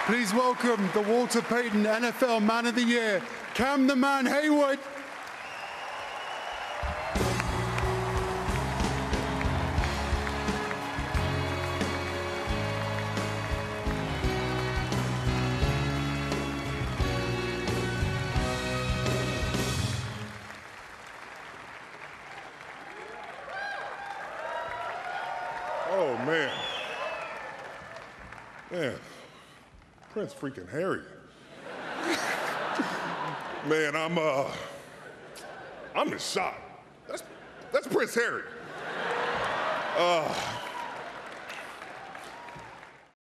Please welcome the Walter Payton NFL Man of the Year, Cam the Man Hayward. Oh, man. Man, Prince freaking Harry. Man, I'm in shock. That's Prince Harry.